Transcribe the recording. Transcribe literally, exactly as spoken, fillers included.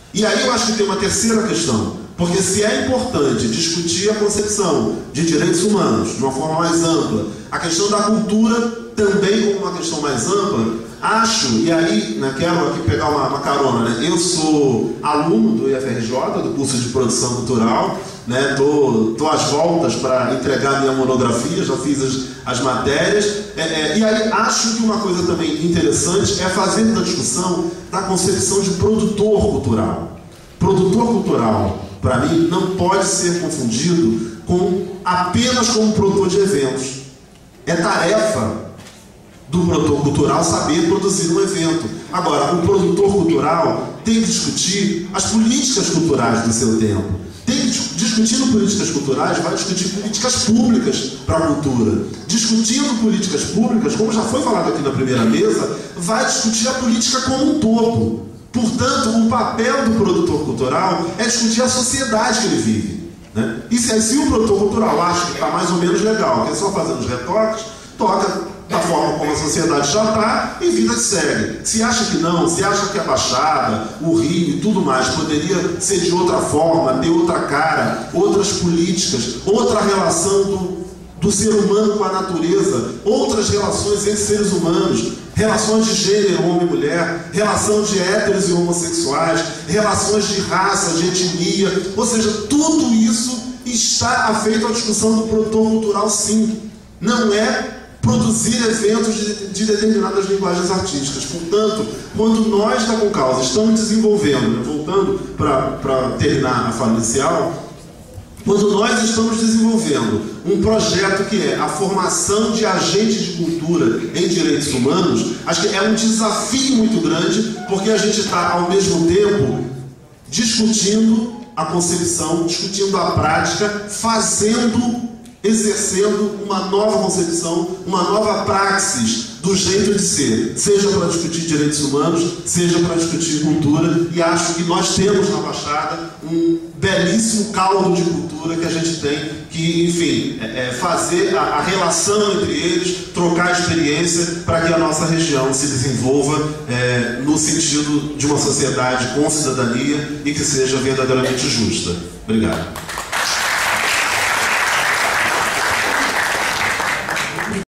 E aí eu acho que tem uma terceira questão, porque se é importante discutir a concepção de direitos humanos de uma forma mais ampla, a questão da cultura também como uma questão mais ampla, acho, e aí né, quero aqui pegar uma, uma carona, né? Eu sou aluno do I F R J, do curso de produção cultural, né? tô, tô às voltas para entregar minha monografia, já fiz as, as matérias, é, é, e aí acho que uma coisa também interessante é fazer da discussão da concepção de produtor cultural. Produtor cultural, para mim, não pode ser confundido com apenas como produtor de eventos. É tarefa do produtor cultural saber produzir um evento. Agora, o produtor cultural tem que discutir as políticas culturais do seu tempo. Tem que, discutindo políticas culturais, vai discutir políticas públicas para a cultura. Discutindo políticas públicas, como já foi falado aqui na primeira mesa, vai discutir a política como um todo. Portanto, o papel do produtor cultural é discutir a sociedade que ele vive, né? E se, se o produtor cultural acha que está mais ou menos legal, que é só fazendo os retoques, toca da forma como a sociedade já está e vida que segue. Se acha que não, se acha que a Baixada, o Rio e tudo mais poderia ser de outra forma, ter outra cara, outras políticas, outra relação do, do ser humano com a natureza, outras relações entre seres humanos, relações de gênero, homem e mulher, relação de héteros e homossexuais, relações de raça, de etnia, ou seja, tudo isso está afeito à discussão do produtor cultural, sim. Não é produzir eventos de, de determinadas linguagens artísticas. Portanto, quando nós da Concausa estamos desenvolvendo, né, voltando para terminar a fala inicial, quando nós estamos desenvolvendo um projeto que é a formação de agentes de cultura em direitos humanos, acho que é um desafio muito grande, porque a gente está, ao mesmo tempo, discutindo a concepção, discutindo a prática, fazendo, exercendo uma nova concepção, uma nova praxis do jeito de ser, seja para discutir direitos humanos, seja para discutir cultura, e acho que nós temos na Baixada um belíssimo caldo de cultura que a gente tem que, enfim, é, fazer a, a relação entre eles, trocar experiência para que a nossa região se desenvolva é, no sentido de uma sociedade com cidadania e que seja verdadeiramente justa. Obrigado.